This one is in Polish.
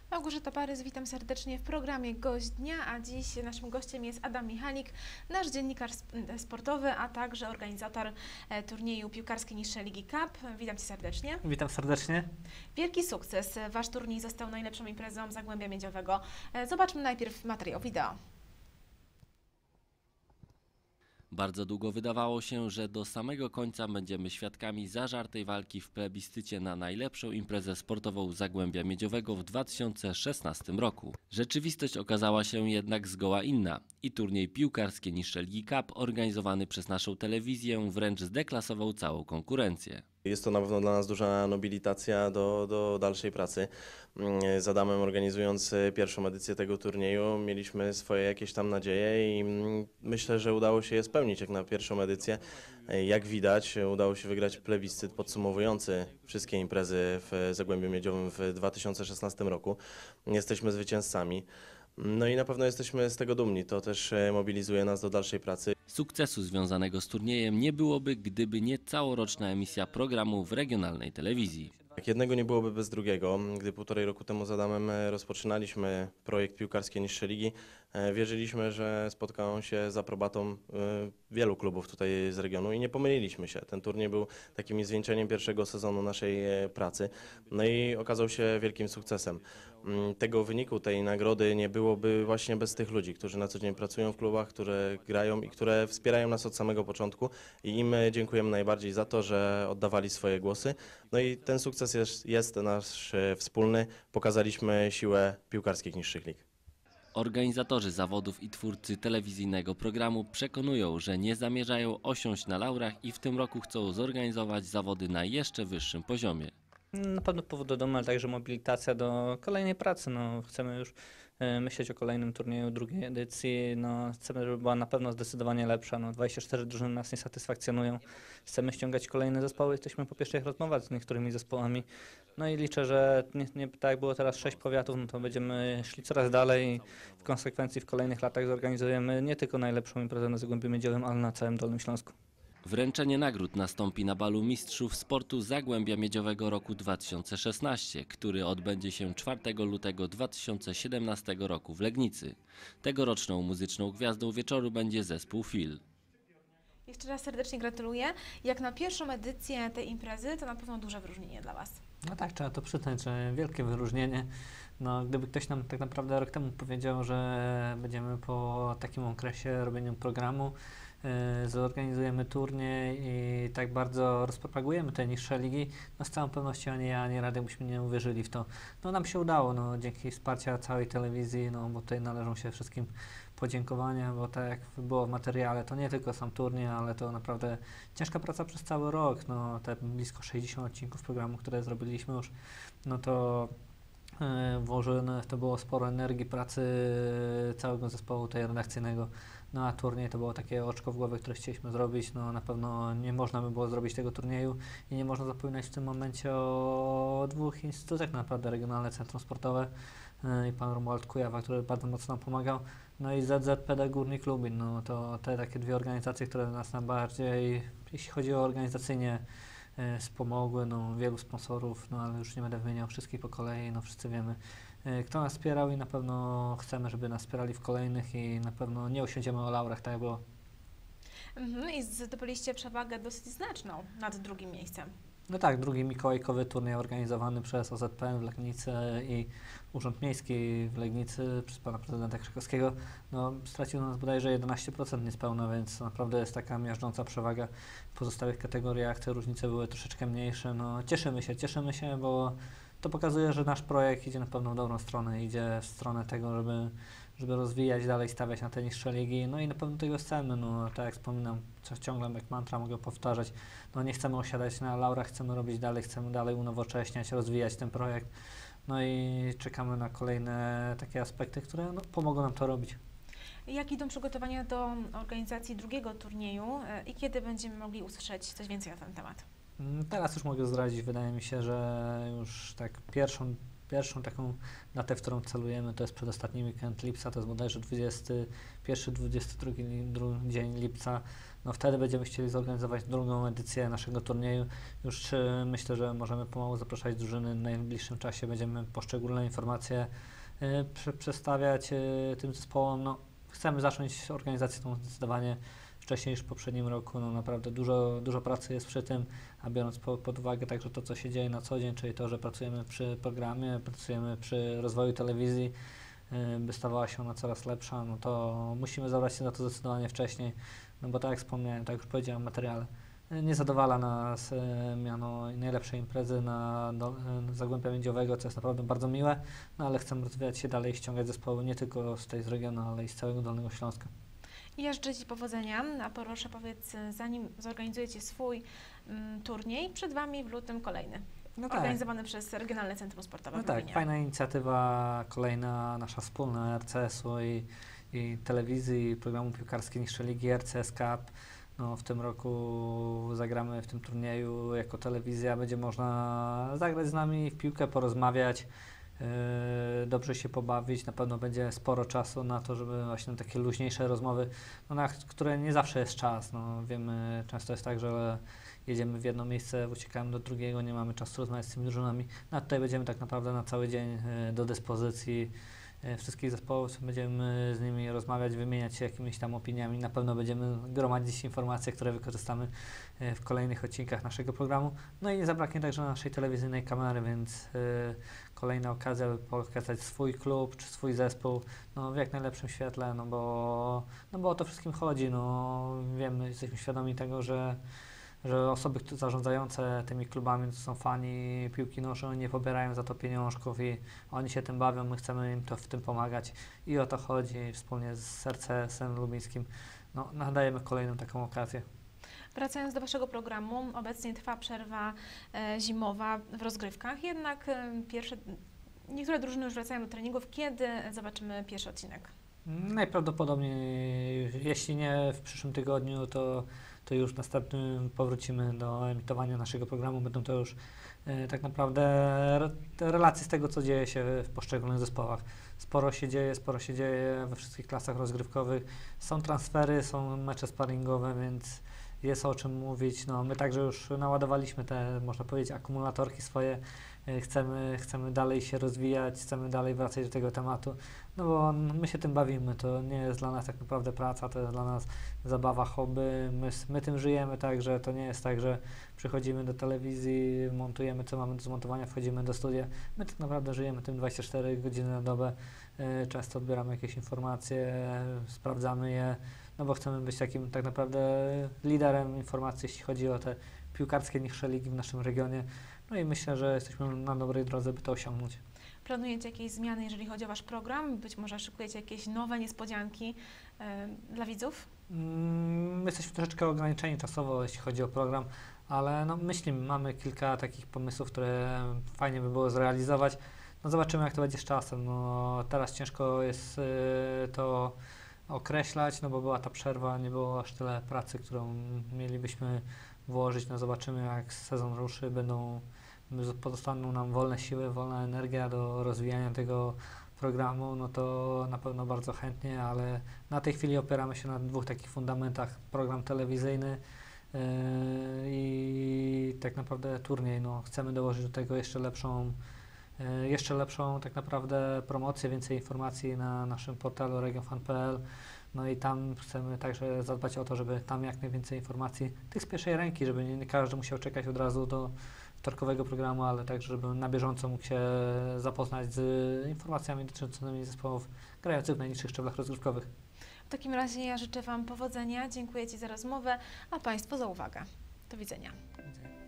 Małgorzata Parys, witam serdecznie w programie Gość Dnia, a dziś naszym gościem jest Adam Michalik, nasz dziennikarz sportowy, a także organizator turnieju piłkarskiej niższej Ligi Cup. Witam Cię serdecznie. Witam serdecznie. Wielki sukces. Wasz turniej został najlepszą imprezą Zagłębia Miedziowego. Zobaczmy najpierw materiał wideo. Bardzo długo wydawało się, że do samego końca będziemy świadkami zażartej walki w plebiscycie na najlepszą imprezę sportową Zagłębia Miedziowego w 2016 roku. Rzeczywistość okazała się jednak zgoła inna i turniej piłkarskiej niższej Ligi Cup organizowany przez naszą telewizję wręcz zdeklasował całą konkurencję. Jest to na pewno dla nas duża nobilitacja do dalszej pracy. Z Adamem, organizując pierwszą edycję tego turnieju, mieliśmy swoje jakieś tam nadzieje i myślę, że udało się je spełnić jak na pierwszą edycję. Jak widać, udało się wygrać plebiscyt podsumowujący wszystkie imprezy w Zagłębiu Miedziowym w 2016 roku. Jesteśmy zwycięzcami. No i na pewno jesteśmy z tego dumni, to też mobilizuje nas do dalszej pracy. Sukcesu związanego z turniejem nie byłoby, gdyby nie całoroczna emisja programu w regionalnej telewizji. Jednego nie byłoby bez drugiego. Gdy 1,5 roku temu z Adamem rozpoczynaliśmy projekt piłkarskiej niższej ligi, wierzyliśmy, że spotka on się z aprobatą wielu klubów tutaj z regionu i nie pomyliliśmy się. Ten turniej był takim zwieńczeniem pierwszego sezonu naszej pracy, no i okazał się wielkim sukcesem. Tego wyniku, tej nagrody nie byłoby właśnie bez tych ludzi, którzy na co dzień pracują w klubach, które grają i które wspierają nas od samego początku i im dziękujemy najbardziej za to, że oddawali swoje głosy. No i ten sukces jest nasz wspólny. Pokazaliśmy siłę piłkarskich niższych lig. Organizatorzy zawodów i twórcy telewizyjnego programu przekonują, że nie zamierzają osiąść na laurach i w tym roku chcą zorganizować zawody na jeszcze wyższym poziomie. Na pewno powód do dumy, ale także mobilitacja do kolejnej pracy. Chcemy już myśleć o kolejnym turnieju drugiej edycji. Chcemy, żeby była na pewno zdecydowanie lepsza. 24 drużyny nas nie satysfakcjonują. Chcemy ściągać kolejne zespoły. Jesteśmy po pierwszych rozmowach z niektórymi zespołami. I liczę, że nie tak jak było teraz 6 powiatów, to będziemy szli coraz dalej i w konsekwencji w kolejnych latach zorganizujemy nie tylko najlepszą imprezę na Zagłębiu Miedziowym, ale na całym Dolnym Śląsku. Wręczenie nagród nastąpi na balu mistrzów sportu Zagłębia Miedziowego roku 2016, który odbędzie się 4 lutego 2017 roku w Legnicy. Tegoroczną muzyczną gwiazdą wieczoru będzie zespół Fil. Jeszcze raz serdecznie gratuluję. Jak na pierwszą edycję tej imprezy, to na pewno duże wyróżnienie dla Was. No tak, trzeba to przyznać, że wielkie wyróżnienie. Gdyby ktoś nam tak naprawdę rok temu powiedział, że będziemy po takim okresie robienia programu, zorganizujemy turniej i tak bardzo rozpropagujemy te niższe ligi, z całą pewnością ani ja, ani Radek byśmy nie uwierzyli w to. Nam się udało, dzięki wsparcia całej telewizji, bo tutaj należą się wszystkim podziękowania, bo tak jak było w materiale, to nie tylko sam turniej, ale to naprawdę ciężka praca przez cały rok, te blisko 60 odcinków programu, które zrobiliśmy już, to włożone to było sporo energii, pracy całego zespołu tutaj redakcyjnego, a turniej to było takie oczko w głowie, które chcieliśmy zrobić. Na pewno nie można by było zrobić tego turnieju i nie można zapominać w tym momencie o dwóch instytucjach, naprawdę Regionalne Centrum Sportowe i pan Romuald Kujawa, który bardzo mocno nam pomagał, i ZZPD Górnik Lubin. To te takie dwie organizacje, które nas najbardziej, jeśli chodzi o organizacyjnie, wspomogły, wielu sponsorów, ale już nie będę wymieniał wszystkich po kolei, wszyscy wiemy, kto nas wspierał i na pewno chcemy, żeby nas wspierali w kolejnych i na pewno nie usiądziemy o laurach, tak jak było. I zdobyliście przewagę dosyć znaczną nad drugim miejscem. Tak, drugi mikołajkowy turniej organizowany przez OZPN w Legnicy i Urząd Miejski w Legnicy przez pana prezydenta Krzykowskiego, stracił nas bodajże 11% niespełna, więc naprawdę jest taka miażdżąca przewaga. W pozostałych kategoriach te różnice były troszeczkę mniejsze. Cieszymy się, bo to pokazuje, że nasz projekt idzie na pewno w dobrą stronę, idzie w stronę tego, żeby rozwijać dalej, stawiać na te niższe ligi, i na pewno tego chcemy, tak jak wspominam, ciągle jak mantra mogę powtarzać, nie chcemy osiadać na laurach, chcemy robić dalej, chcemy dalej unowocześniać, rozwijać ten projekt, i czekamy na kolejne takie aspekty, które pomogą nam to robić. Jak idą przygotowania do organizacji drugiego turnieju i kiedy będziemy mogli usłyszeć coś więcej na ten temat? Teraz już mogę zdradzić, wydaje mi się, że już tak pierwszą Pierwszą taką datę, w którą celujemy, to jest przedostatni weekend lipca, to jest bodajże 21-22 dzień lipca. No wtedy będziemy chcieli zorganizować drugą edycję naszego turnieju. Już myślę, że możemy pomału zapraszać drużyny. W najbliższym czasie będziemy poszczególne informacje przedstawiać tym zespołom. No, chcemy zacząć organizację tą zdecydowanie wcześniej niż w poprzednim roku. No naprawdę dużo pracy jest przy tym, a biorąc pod uwagę także to, co się dzieje na co dzień, czyli to, że pracujemy przy programie, pracujemy przy rozwoju telewizji, by stawała się ona coraz lepsza, no to musimy zabrać się za to zdecydowanie wcześniej, no bo tak jak wspomniałem, tak jak już powiedziałem w materiale, nie zadowala nas miano najlepszej imprezy na Zagłębia Miedziowego, co jest naprawdę bardzo miłe, no ale chcemy rozwijać się dalej i ściągać zespoły nie tylko z tej regionu, ale i z całego Dolnego Śląska. I ja życzę Ci powodzenia, a proszę powiedz, zanim zorganizujecie swój turniej, przed Wami w lutym kolejny, No tak. organizowany przez Regionalne Centrum Sportowe No w tak, Lubinie. fajna inicjatywa, kolejna nasza wspólna RCS-u i telewizji, programu piłkarskiej niższej ligi RCS Cup. No, w tym roku zagramy w tym turnieju jako telewizja, będzie można zagrać z nami w piłkę, porozmawiać, dobrze się pobawić. Na pewno będzie sporo czasu na to, żeby właśnie takie luźniejsze rozmowy, no, na które nie zawsze jest czas. No, wiemy, często jest tak, że jedziemy w jedno miejsce, uciekamy do drugiego, nie mamy czasu rozmawiać z tymi drużynami. No, tutaj będziemy tak naprawdę na cały dzień do dyspozycji wszystkich zespołów, będziemy z nimi rozmawiać, wymieniać się jakimiś tam opiniami. Na pewno będziemy gromadzić informacje, które wykorzystamy w kolejnych odcinkach naszego programu. No i nie zabraknie także naszej telewizyjnej kamery, więc kolejna okazja, by pokazać swój klub czy swój zespół no, w jak najlepszym świetle, no bo o to wszystkim chodzi. No, wiemy, jesteśmy świadomi tego, że osoby zarządzające tymi klubami to są fani piłki nożnej, nie pobierają za to pieniążków i oni się tym bawią, my chcemy im w tym pomagać i o to chodzi wspólnie z RCS-em lubińskim. No, nadajemy kolejną taką okazję. Wracając do Waszego programu, obecnie trwa przerwa zimowa w rozgrywkach, jednak niektóre drużyny już wracają do treningów. Kiedy zobaczymy pierwszy odcinek? Najprawdopodobniej, jeśli nie w przyszłym tygodniu, to już następnym powrócimy do emitowania naszego programu. Będą to już tak naprawdę relacje z tego, co dzieje się w poszczególnych zespołach. Sporo się dzieje we wszystkich klasach rozgrywkowych. Są transfery, są mecze sparingowe, więc jest o czym mówić. No, my także już naładowaliśmy te, można powiedzieć, akumulatorki swoje. Chcemy dalej się rozwijać, chcemy dalej wracać do tego tematu, no bo my się tym bawimy, to nie jest dla nas tak naprawdę praca, to jest dla nas zabawa, hobby, my tym żyjemy, także to nie jest tak, że przychodzimy do telewizji, montujemy co mamy do zmontowania, wchodzimy do studia, my tak naprawdę żyjemy tym 24 godziny na dobę, często odbieramy jakieś informacje, sprawdzamy je, no bo chcemy być takim tak naprawdę liderem informacji, jeśli chodzi o te piłkarskie niższe ligi w naszym regionie. No i myślę, że jesteśmy na dobrej drodze, by to osiągnąć. Planujecie jakieś zmiany, jeżeli chodzi o Wasz program? Być może szykujecie jakieś nowe niespodzianki dla widzów? Jesteśmy troszeczkę ograniczeni czasowo, jeśli chodzi o program, ale no, myślimy, mamy kilka takich pomysłów, które fajnie by było zrealizować. No zobaczymy, jak to będzie z czasem. No, teraz ciężko jest to określać, no bo była ta przerwa, nie było aż tyle pracy, którą mielibyśmy włożyć. No zobaczymy, jak sezon ruszy, pozostaną nam wolne siły, wolna energia do rozwijania tego programu, no to na pewno bardzo chętnie, ale na tej chwili opieramy się na dwóch takich fundamentach, program telewizyjny i tak naprawdę turniej. No, chcemy dołożyć do tego jeszcze lepszą tak naprawdę promocję, więcej informacji na naszym portalu regionfan.pl. No i tam chcemy także zadbać o to, żeby tam jak najwięcej informacji, tych z pierwszej ręki, żeby nie każdy musiał czekać od razu do wtorkowego programu, ale także, żeby na bieżąco mógł się zapoznać z informacjami dotyczącymi zespołów grających w najniższych szczeblach rozgrywkowych. W takim razie ja życzę Wam powodzenia, dziękuję Ci za rozmowę, a Państwu za uwagę. Do widzenia.